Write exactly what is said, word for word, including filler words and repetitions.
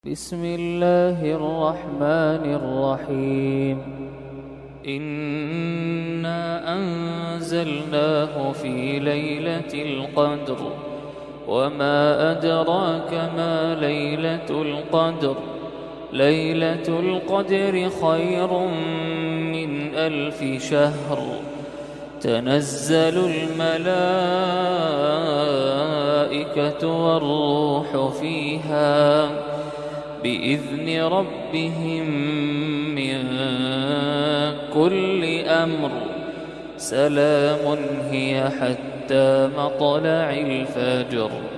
بسم الله الرحمن الرحيم. إنا أنزلناه في ليلة القدر وما أدراك ما ليلة القدر ليلة القدر خير من ألف شهر تنزل الملائكة والروح فيها بإذن ربهم من كل أمر سلام هي حتى مطلع الفجر.